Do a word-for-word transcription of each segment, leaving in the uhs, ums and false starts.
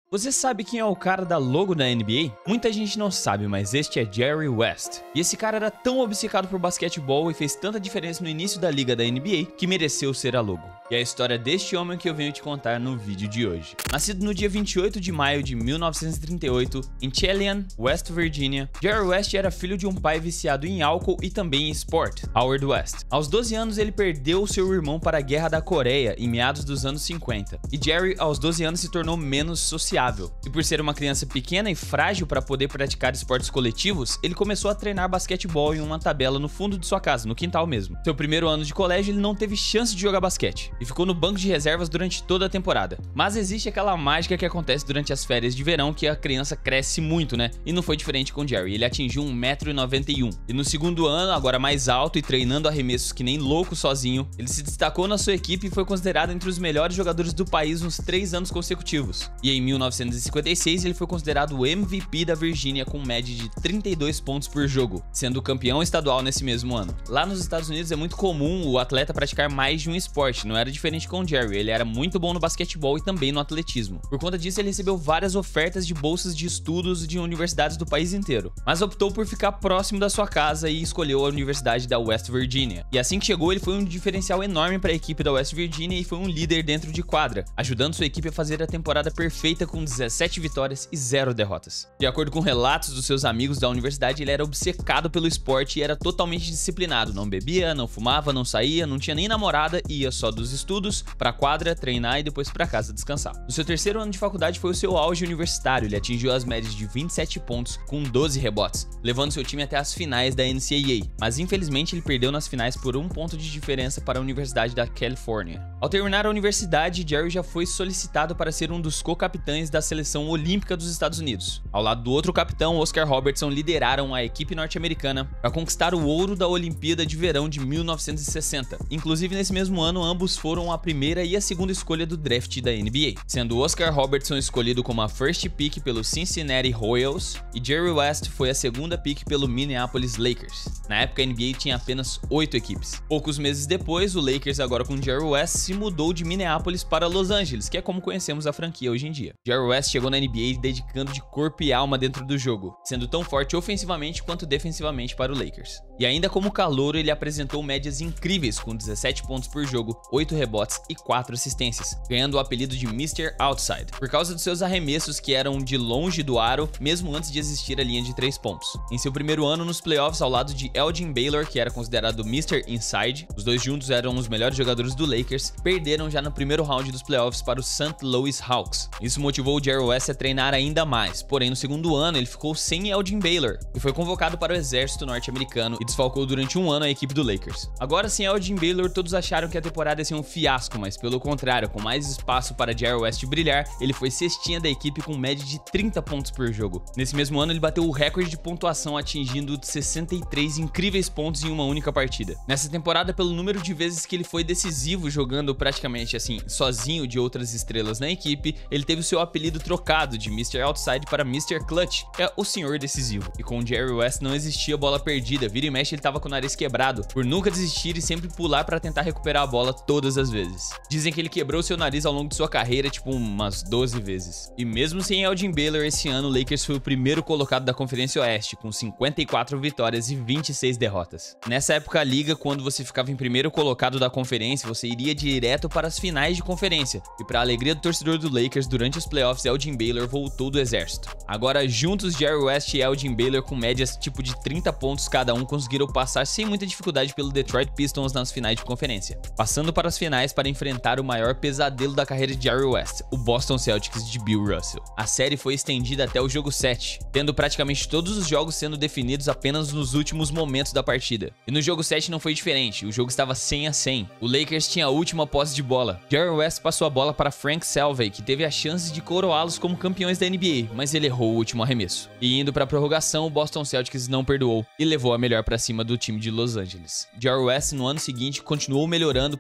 Você sabe quem é o cara da logo da N B A? Muita gente não sabe, mas este é Jerry West. E esse cara era tão obcecado por basquetebol e fez tanta diferença no início da liga da N B A que mereceu ser a logo. E é a história deste homem que eu venho te contar no vídeo de hoje. Nascido no dia vinte e oito de maio de mil novecentos e trinta e oito, em Chelan, West Virginia, Jerry West era filho de um pai viciado em álcool e também em esporte, Howard West. Aos doze anos ele perdeu seu irmão para a Guerra da Coreia em meados dos anos cinquenta. E Jerry, aos doze anos, se tornou menos sociável. E por ser uma criança pequena e frágil para poder praticar esportes coletivos, ele começou a treinar basquetebol em uma tabela no fundo de sua casa, no quintal mesmo. Seu primeiro ano de colégio ele não teve chance de jogar basquete e ficou no banco de reservas durante toda a temporada. Mas existe aquela mágica que acontece durante as férias de verão que a criança cresce muito, né? E não foi diferente com Jerry, ele atingiu um metro e noventa e um. E no segundo ano, agora mais alto e treinando arremessos que nem louco sozinho, ele se destacou na sua equipe e foi considerado entre os melhores jogadores do país uns três anos consecutivos. E em mil novecentos e cinquenta e seis ele foi considerado o M V P da Virgínia com média de trinta e dois pontos por jogo, sendo campeão estadual nesse mesmo ano. Lá nos Estados Unidos é muito comum o atleta praticar mais de um esporte, não era diferente com o Jerry, ele era muito bom no basquetebol e também no atletismo. Por conta disso ele recebeu várias ofertas de bolsas de estudos de universidades do país inteiro, mas optou por ficar próximo da sua casa e escolheu a Universidade da West Virginia. E assim que chegou ele foi um diferencial enorme para a equipe da West Virginia e foi um líder dentro de quadra, ajudando sua equipe a fazer a temporada perfeita com dezessete vitórias e zero derrotas. De acordo com relatos dos seus amigos da universidade, ele era obcecado pelo esporte e era totalmente disciplinado, não bebia, não fumava, não saía, não tinha nem namorada e ia só dos estudos pra quadra, treinar e depois pra casa descansar. No seu terceiro ano de faculdade foi o seu auge universitário, ele atingiu as médias de vinte e sete pontos com doze rebotes, levando seu time até as finais da N C A A, mas infelizmente ele perdeu nas finais por um ponto de diferença para a Universidade da Califórnia. Ao terminar a universidade, Jerry já foi solicitado para ser um dos co-capitães da seleção olímpica dos Estados Unidos. Ao lado do outro capitão, Oscar Robertson, lideraram a equipe norte-americana para conquistar o ouro da Olimpíada de Verão de mil novecentos e sessenta. Inclusive, nesse mesmo ano, ambos foram a primeira e a segunda escolha do draft da N B A, sendo Oscar Robertson escolhido como a first pick pelo Cincinnati Royals e Jerry West foi a segunda pick pelo Minneapolis Lakers. Na época, a N B A tinha apenas oito equipes. Poucos meses depois, o Lakers, agora com Jerry West, se mudou de Minneapolis para Los Angeles, que é como conhecemos a franquia hoje em dia. Jerry West chegou na N B A dedicando de corpo e alma dentro do jogo, sendo tão forte ofensivamente quanto defensivamente para o Lakers. E ainda como calouro, ele apresentou médias incríveis com dezessete pontos por jogo, oito rebotes e quatro assistências, ganhando o apelido de mister Outside, por causa dos seus arremessos que eram de longe do aro, mesmo antes de existir a linha de três pontos. Em seu primeiro ano nos playoffs, ao lado de Elgin Baylor, que era considerado mister Inside, os dois juntos eram os melhores jogadores do Lakers, perderam já no primeiro round dos playoffs para o Saint Louis Hawks. Isso motivou o Jerry West a treinar ainda mais, porém no segundo ano ele ficou sem Elgin Baylor e foi convocado para o exército norte-americano e desfalcou durante um ano a equipe do Lakers. Agora sem Elgin Baylor, todos acharam que a temporada ia ser um fiasco, mas pelo contrário, com mais espaço para Jerry West brilhar, ele foi cestinha da equipe com média de trinta pontos por jogo. Nesse mesmo ano ele bateu o recorde de pontuação atingindo sessenta e três incríveis pontos em uma única partida. Nessa temporada, pelo número de vezes que ele foi decisivo jogando praticamente assim, sozinho de outras estrelas na equipe, ele teve o seu apelido trocado de mister Outside para mister Clutch, que é o senhor decisivo. E com Jerry West não existia bola perdida, vira e mexe ele tava com o nariz quebrado, por nunca desistir e sempre pular para tentar recuperar a bola todas as vezes. Dizem que ele quebrou seu nariz ao longo de sua carreira tipo umas doze vezes. E mesmo sem Elgin Baylor, esse ano o Lakers foi o primeiro colocado da Conferência Oeste, com cinquenta e quatro vitórias e vinte e seis derrotas. Nessa época a liga, quando você ficava em primeiro colocado da conferência, você iria direto para as finais de conferência. E para a alegria do torcedor do Lakers, durante os playoffs, Elgin Baylor voltou do exército. Agora, juntos, Jerry West e Elgin Baylor, com médias tipo de trinta pontos cada um, conseguiram passar sem muita dificuldade pelo Detroit Pistons nas finais de conferência, passando para as finais para enfrentar o maior pesadelo da carreira de Jerry West, o Boston Celtics de Bill Russell. A série foi estendida até o jogo sete, tendo praticamente todos os jogos sendo definidos apenas nos últimos momentos da partida. E no jogo sete não foi diferente, o jogo estava cem a cem. O Lakers tinha a última posse de bola. Jerry West passou a bola para Frank Selvey, que teve a chance de coroá-los como campeões da N B A, mas ele errou o último arremesso. E indo para a prorrogação, o Boston Celtics não perdoou e levou a melhor para cima do time de Los Angeles. Jerry West no ano seguinte continuou melhorando, principalmente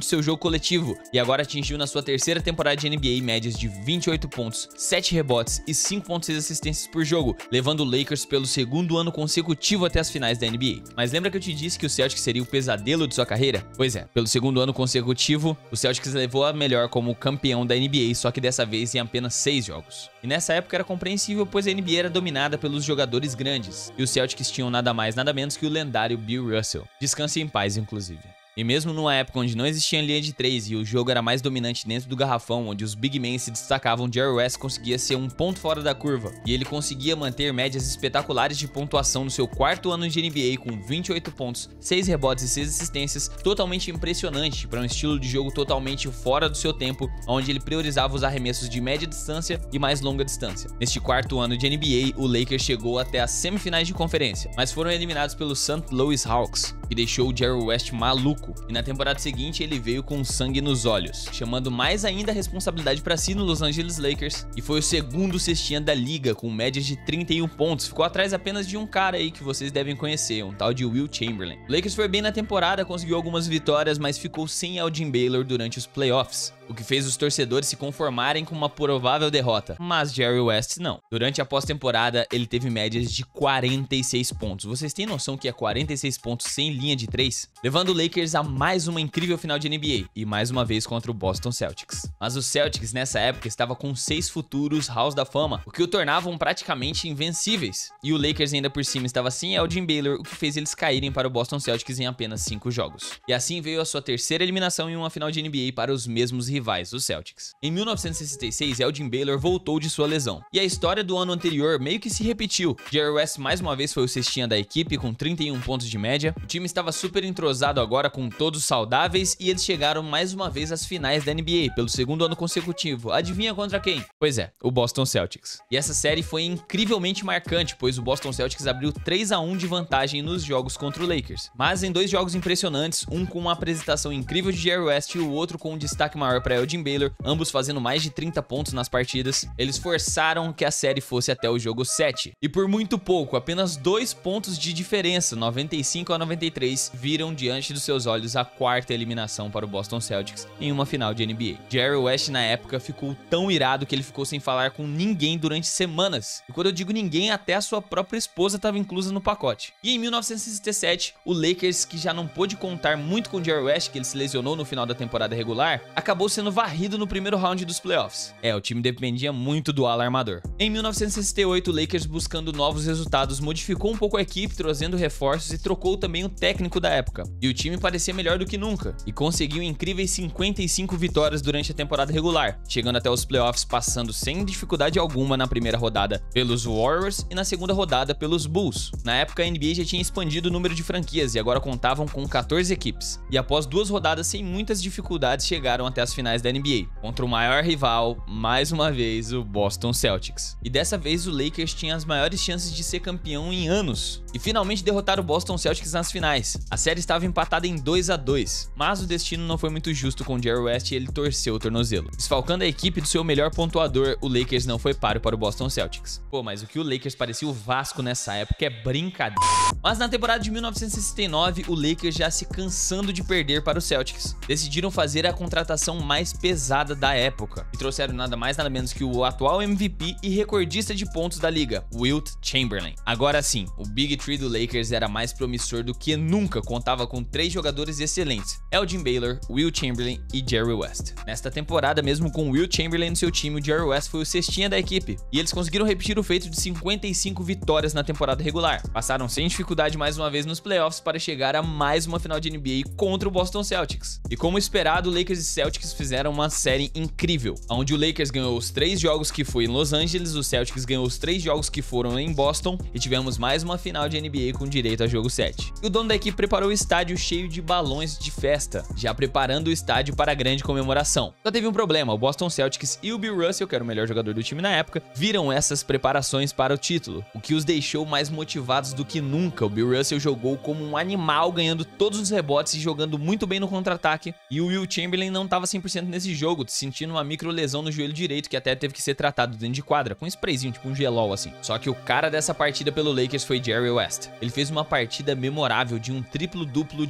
seu jogo coletivo e agora atingiu na sua terceira temporada de N B A médias de vinte e oito pontos, sete rebotes e cinco ponto seis assistências por jogo, levando o Lakers pelo segundo ano consecutivo até as finais da N B A. Mas lembra que eu te disse que o Celtics seria o pesadelo de sua carreira? Pois é, pelo segundo ano consecutivo, o Celtics levou a melhor como campeão da N B A, só que dessa vez em apenas seis jogos. E nessa época era compreensível, pois a N B A era dominada pelos jogadores grandes, e os Celtics tinham nada mais nada menos que o lendário Bill Russell. Descanse em paz, inclusive. E mesmo numa época onde não existia linha de três e o jogo era mais dominante dentro do garrafão, onde os big men se destacavam, Jerry West conseguia ser um ponto fora da curva, e ele conseguia manter médias espetaculares de pontuação no seu quarto ano de N B A com vinte e oito pontos, seis rebotes e seis assistências, totalmente impressionante para um estilo de jogo totalmente fora do seu tempo, onde ele priorizava os arremessos de média distância e mais longa distância. Neste quarto ano de N B A, o Lakers chegou até as semifinais de conferência, mas foram eliminados pelo Saint Louis Hawks, que deixou o Jerry West maluco. E na temporada seguinte ele veio com sangue nos olhos, chamando mais ainda a responsabilidade para si no Los Angeles Lakers, e foi o segundo cestinha da liga com médias de trinta e um pontos, ficou atrás apenas de um cara aí que vocês devem conhecer, um tal de Will Chamberlain. O Lakers foi bem na temporada, conseguiu algumas vitórias, mas ficou sem Elgin Baylor durante os playoffs, o que fez os torcedores se conformarem com uma provável derrota, mas Jerry West não. Durante a pós-temporada, ele teve médias de quarenta e seis pontos. Vocês têm noção que é quarenta e seis pontos sem linha de três? Levando o Lakers a mais uma incrível final de N B A, e mais uma vez contra o Boston Celtics. Mas o Celtics nessa época estava com seis futuros Halls da Fama, o que o tornavam praticamente invencíveis. E o Lakers ainda por cima estava sem Elgin Baylor, o que fez eles caírem para o Boston Celtics em apenas cinco jogos. E assim veio a sua terceira eliminação em uma final de N B A para os mesmos rivais. rivais, os Celtics. Em mil novecentos e sessenta e seis, Elgin Baylor voltou de sua lesão, e a história do ano anterior meio que se repetiu. Jerry West mais uma vez foi o cestinha da equipe com trinta e um pontos de média, o time estava super entrosado agora com todos saudáveis e eles chegaram mais uma vez às finais da N B A pelo segundo ano consecutivo. Adivinha contra quem? Pois é, o Boston Celtics. E essa série foi incrivelmente marcante, pois o Boston Celtics abriu três a um de vantagem nos jogos contra o Lakers. Mas em dois jogos impressionantes, um com uma apresentação incrível de Jerry West e o outro com um destaque maior para Elgin Baylor, ambos fazendo mais de trinta pontos nas partidas, eles forçaram que a série fosse até o jogo sete. E por muito pouco, apenas dois pontos de diferença, noventa e cinco a noventa e três, viram diante dos seus olhos a quarta eliminação para o Boston Celtics em uma final de N B A. Jerry West na época ficou tão irado que ele ficou sem falar com ninguém durante semanas. E quando eu digo ninguém, até a sua própria esposa estava inclusa no pacote. E em mil novecentos e sessenta e sete, o Lakers, que já não pôde contar muito com Jerry West, que ele se lesionou no final da temporada regular, acabou sendo varrido no primeiro round dos playoffs. É, o time dependia muito do ala armador. Em mil novecentos e sessenta e oito, o Lakers, buscando novos resultados, modificou um pouco a equipe, trazendo reforços e trocou também o técnico da época. E o time parecia melhor do que nunca, e conseguiu incríveis cinquenta e cinco vitórias durante a temporada regular, chegando até os playoffs, passando sem dificuldade alguma na primeira rodada pelos Warriors e na segunda rodada pelos Bulls. Na época, a N B A já tinha expandido o número de franquias e agora contavam com quatorze equipes. E após duas rodadas sem muitas dificuldades, chegaram até as finais da N B A, contra o maior rival, mais uma vez, o Boston Celtics. E dessa vez o Lakers tinha as maiores chances de ser campeão em anos, e finalmente derrotar o Boston Celtics nas finais. A série estava empatada em dois a dois, mas o destino não foi muito justo com Jerry West e ele torceu o tornozelo. Desfalcando a equipe do seu melhor pontuador, o Lakers não foi páreo para o Boston Celtics. Pô, mas o que o Lakers parecia o Vasco nessa época é brincadeira. Mas na temporada de mil novecentos e sessenta e nove, o Lakers, já se cansando de perder para os Celtics, decidiram fazer a contratação mais pesada da época e trouxeram nada mais nada menos que o atual M V P e recordista de pontos da liga, Wilt Chamberlain. Agora sim, o Big Three do Lakers era mais promissor do que nunca, contava com três jogadores excelentes: Elgin Baylor, Wilt Chamberlain e Jerry West. Nesta temporada, mesmo com Wilt Chamberlain no seu time, o Jerry West foi o cestinha da equipe, e eles conseguiram repetir o feito de cinquenta e cinco vitórias na temporada regular. Passaram sem dificuldade mais uma vez nos playoffs para chegar a mais uma final de N B A contra o Boston Celtics. E como esperado, Lakers e Celtics fizeram uma série incrível, onde o Lakers ganhou os três jogos que foi em Los Angeles, o Celtics ganhou os três jogos que foram em Boston, e tivemos mais uma final de N B A com direito a jogo sete. E o dono da equipe preparou o estádio cheio de balões de festa, já preparando o estádio para a grande comemoração. Só teve um problema: o Boston Celtics e o Bill Russell, que era o melhor jogador do time na época, viram essas preparações para o título, o que os deixou mais motivados do que nunca. O Bill Russell jogou como um animal, ganhando todos os rebotes e jogando muito bem no contra-ataque, e o Will Chamberlain não estava cem por cento nesse jogo, sentindo uma micro lesão no joelho direito que até teve que ser tratado dentro de quadra, com um sprayzinho, tipo um gelol assim. Só que o cara dessa partida pelo Lakers foi Jerry West. Ele fez uma partida memorável de um triplo-duplo de quarenta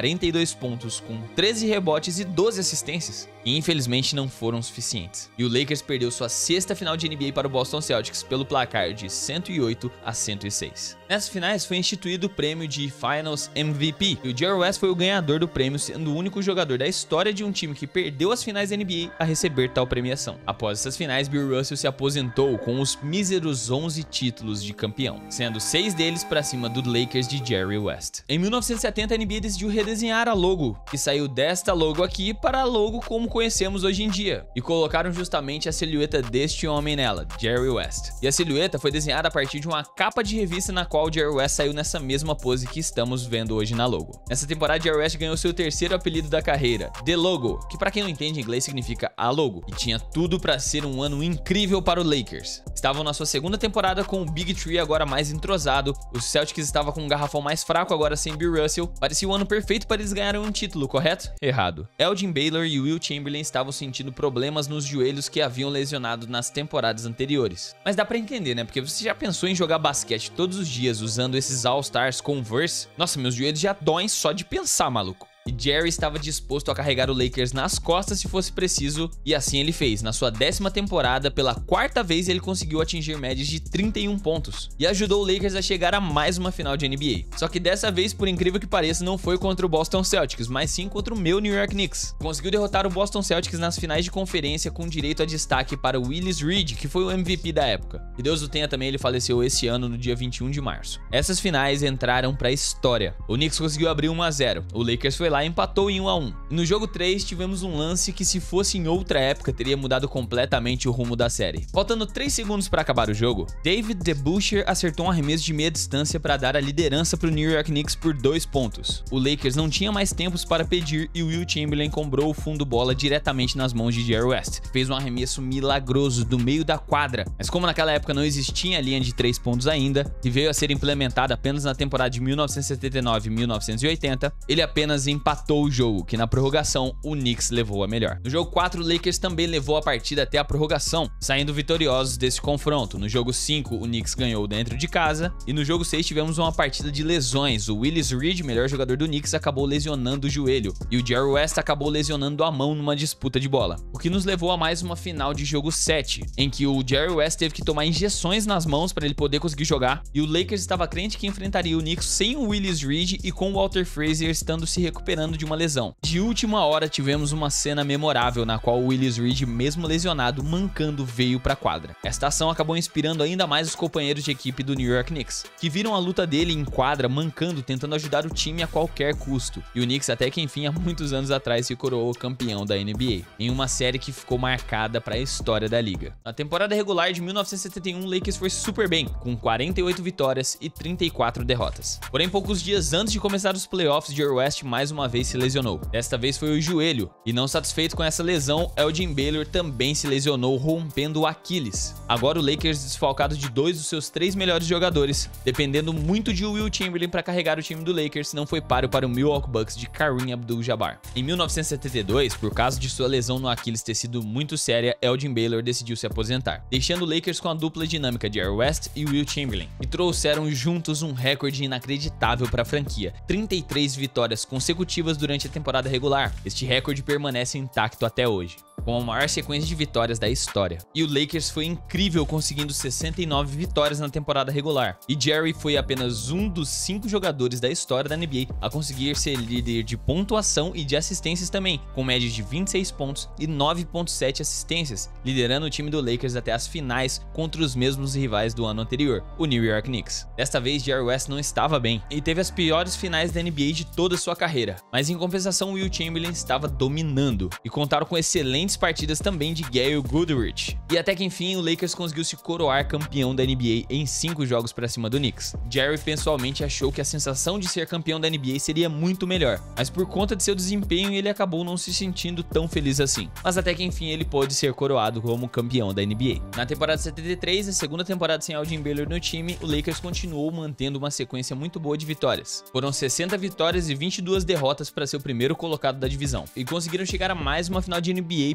quarenta e dois pontos com treze rebotes e doze assistências, que infelizmente não foram suficientes. E o Lakers perdeu sua sexta final de N B A para o Boston Celtics pelo placar de cento e oito a cento e seis. Nessas finais foi instituído o prêmio de Finals M V P, e o Jerry West foi o ganhador do prêmio, sendo o único jogador da história de um time que perdeu as finais da N B A a receber tal premiação. Após essas finais, Bill Russell se aposentou com os míseros onze títulos de campeão, sendo seis deles para cima do Lakers de Jerry West. Em mil novecentos e setenta, a N B A decidiu redesenhar a logo, que saiu desta logo aqui para a logo como conhecemos hoje em dia, e colocaram justamente a silhueta deste homem nela, Jerry West. E a silhueta foi desenhada a partir de uma capa de revista na qual Jerry West saiu nessa mesma pose que estamos vendo hoje na logo. Nessa temporada, Jerry West ganhou seu terceiro apelido da carreira, The Logo, que para quem não entende inglês significa a logo, e tinha tudo para ser um ano incrível para o Lakers. Estavam na sua segunda temporada com o Big Three agora mais entrosado, os Celtics estavam com um garrafão mais fraco agora sem Bill Russell, parecia o ano perfeito para eles ganharem um título, correto? Errado. Elgin Baylor e Will Chamberlain estavam sentindo problemas nos joelhos que haviam lesionado nas temporadas anteriores. Mas dá pra entender, né? Porque você já pensou em jogar basquete todos os dias usando esses All-Stars Converse? Nossa, meus joelhos já doem só de pensar, maluco. E Jerry estava disposto a carregar o Lakers nas costas se fosse preciso, e assim ele fez. Na sua décima temporada, pela quarta vez ele conseguiu atingir médias de trinta e um pontos, e ajudou o Lakers a chegar a mais uma final de N B A. Só que dessa vez, por incrível que pareça, não foi contra o Boston Celtics, mas sim contra o meu New York Knicks. Conseguiu derrotar o Boston Celtics nas finais de conferência com direito a destaque para o Willis Reed, que foi o M V P da época. E Deus o tenha também, ele faleceu esse ano no dia vinte e um de março. Essas finais entraram para a história. O Knicks conseguiu abrir um a zero, o Lakers foi lá e empatou em um a um. E no jogo três tivemos um lance que, se fosse em outra época, teria mudado completamente o rumo da série. Faltando três segundos para acabar o jogo, David DeBusschere acertou um arremesso de meia distância para dar a liderança para o New York Knicks por dois pontos. O Lakers não tinha mais tempos para pedir e o Will Chamberlain cobrou o fundo bola diretamente nas mãos de Jerry West. Fez um arremesso milagroso do meio da quadra, mas como naquela época não existia a linha de três pontos ainda e veio a ser implementada apenas na temporada de mil novecentos e setenta e nove e mil novecentos e oitenta, ele apenas empatou o jogo, que na prorrogação o Knicks levou a melhor. No jogo quatro, o Lakers também levou a partida até a prorrogação, saindo vitoriosos desse confronto. No jogo cinco, o Knicks ganhou dentro de casa, e no jogo seis tivemos uma partida de lesões. O Willis Reed, melhor jogador do Knicks, acabou lesionando o joelho, e o Jerry West acabou lesionando a mão numa disputa de bola, o que nos levou a mais uma final de jogo sete, em que o Jerry West teve que tomar injeções nas mãos para ele poder conseguir jogar, e o Lakers estava crente que enfrentaria o Knicks sem o Willis Reed e com o Walter Frazier estando se recuperando de uma lesão. De última hora tivemos uma cena memorável na qual o Willis Reed, mesmo lesionado, mancando, veio para a quadra. Esta ação acabou inspirando ainda mais os companheiros de equipe do New York Knicks, que viram a luta dele em quadra, mancando, tentando ajudar o time a qualquer custo. E o Knicks até que enfim, há muitos anos atrás, se coroou campeão da N B A, em uma série que ficou marcada para a história da liga. Na temporada regular de mil novecentos e setenta e um, o Lakers foi super bem, com quarenta e oito vitórias e trinta e quatro derrotas. Porém, poucos dias antes de começar os playoffs, Jerry West mais uma vez se lesionou. Desta vez foi o joelho, e não satisfeito com essa lesão, Elgin Baylor também se lesionou, rompendo o Aquiles. Agora o Lakers, desfalcado de dois dos seus três melhores jogadores, dependendo muito de Will Chamberlain para carregar o time do Lakers, não foi páreo para o Milwaukee Bucks de Kareem Abdul-Jabbar. Em mil novecentos e setenta e dois, por causa de sua lesão no Aquiles ter sido muito séria, Elgin Baylor decidiu se aposentar, deixando o Lakers com a dupla dinâmica de Jerry West e Will Chamberlain, e trouxeram juntos um recorde inacreditável para a franquia: trinta e três vitórias consecutivas durante a temporada regular. Este recorde permanece intacto até hoje, com a maior sequência de vitórias da história. E o Lakers foi incrível, conseguindo sessenta e nove vitórias na temporada regular. E Jerry foi apenas um dos cinco jogadores da história da N B A a conseguir ser líder de pontuação e de assistências também, com média de vinte e seis pontos e nove vírgula sete assistências, liderando o time do Lakers até as finais contra os mesmos rivais do ano anterior, o New York Knicks. Desta vez, Jerry West não estava bem e teve as piores finais da N B A de toda a sua carreira, mas em compensação, Will Chamberlain estava dominando, e contaram com excelentes partidas também de Gayle Goodrich. E até que enfim, o Lakers conseguiu se coroar campeão da N B A em cinco jogos para cima do Knicks. Jerry pessoalmente achou que a sensação de ser campeão da N B A seria muito melhor, mas por conta de seu desempenho ele acabou não se sentindo tão feliz assim. Mas até que enfim ele pôde ser coroado como campeão da N B A. Na temporada setenta e três, a segunda temporada sem Elgin Baylor no time, o Lakers continuou mantendo uma sequência muito boa de vitórias. Foram sessenta vitórias e vinte e duas derrotas para ser o primeiro colocado da divisão, e conseguiram chegar a mais uma final de N B A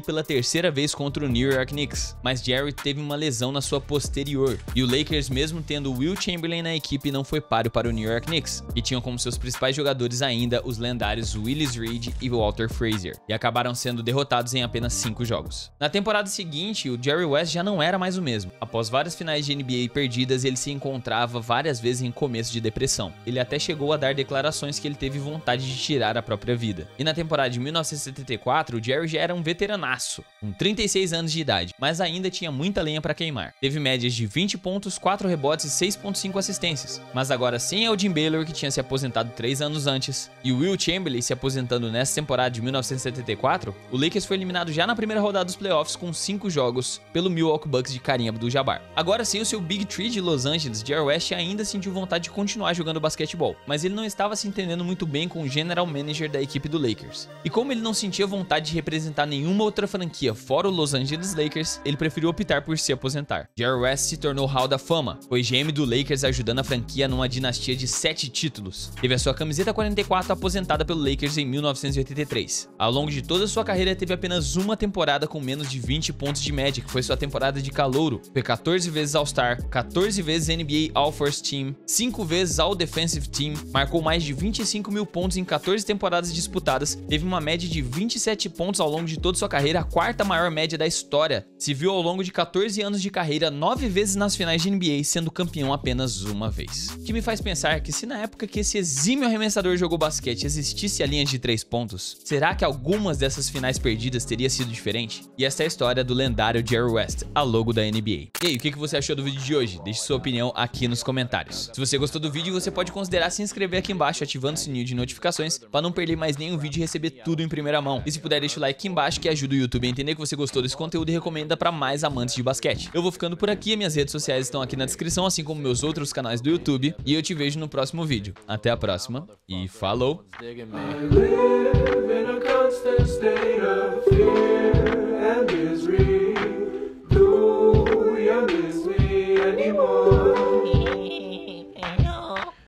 pela terceira vez contra o New York Knicks, mas Jerry teve uma lesão na sua posterior, e o Lakers, mesmo tendo Wilt Chamberlain na equipe, não foi páreo para o New York Knicks, que tinham como seus principais jogadores ainda os lendários Willis Reed e Walter Frazier, e acabaram sendo derrotados em apenas cinco jogos. Na temporada seguinte, o Jerry West já não era mais o mesmo. Após várias finais de N B A perdidas, ele se encontrava várias vezes em começo de depressão. Ele até chegou a dar declarações que ele teve vontade de tirar a própria vida. E na temporada de mil novecentos e setenta e quatro, o Jerry já era um veteranaço, com trinta e seis anos de idade, mas ainda tinha muita lenha para queimar. Teve médias de vinte pontos, quatro rebotes e seis ponto cinco assistências. Mas agora sem Elgin Baylor, que tinha se aposentado três anos antes, e o Wilt Chamberlain se aposentando nessa temporada de mil novecentos e setenta e quatro, o Lakers foi eliminado já na primeira rodada dos playoffs com cinco jogos pelo Milwaukee Bucks de Kareem Abdul-Jabbar. Agora sem o seu Big Three de Los Angeles, Jerry West ainda sentiu vontade de continuar jogando basquetebol, mas ele não estava se entendendo muito bem com o general manager da equipe do Lakers. E como ele não sentia vontade de representar nenhuma outra franquia fora o Los Angeles Lakers, ele preferiu optar por se aposentar. Jerry West se tornou Hall da Fama, foi G M do Lakers ajudando a franquia numa dinastia de sete títulos. Teve a sua camiseta quarenta e quatro aposentada pelo Lakers em mil novecentos e oitenta e três. Ao longo de toda a sua carreira, teve apenas uma temporada com menos de vinte pontos de média, que foi sua temporada de calouro. Foi quatorze vezes All-Star, quatorze vezes N B A All-First Team, cinco vezes All-Defensive Team, marcou mais de vinte e cinco mil pontos em quatorze temporadas disputadas, teve uma média de vinte e sete pontos ao longo de toda sua carreira, a quarta maior média da história. Se viu ao longo de quatorze anos de carreira, nove vezes nas finais de N B A, sendo campeão apenas uma vez. O que me faz pensar que se na época que esse exímio arremessador jogou basquete existisse a linha de três pontos, será que algumas dessas finais perdidas teria sido diferente? E essa é a história do lendário Jerry West, a logo da N B A. E aí, o que você achou do vídeo de hoje? Deixe sua opinião aqui nos comentários. Se você gostou do vídeo, você pode considerar se inscrever aqui embaixo, ativando o sininho de notificações para não perder mais nenhum vídeo e receber tudo em primeira mão. E se puder, deixa o like aqui embaixo, que ajuda o YouTube a entender que você gostou desse conteúdo e recomenda para mais amantes de basquete. Eu vou ficando por aqui, minhas redes sociais estão aqui na descrição, assim como meus outros canais do YouTube, e eu te vejo no próximo vídeo. Até a próxima e falou! I live in a constant state of fear and misery.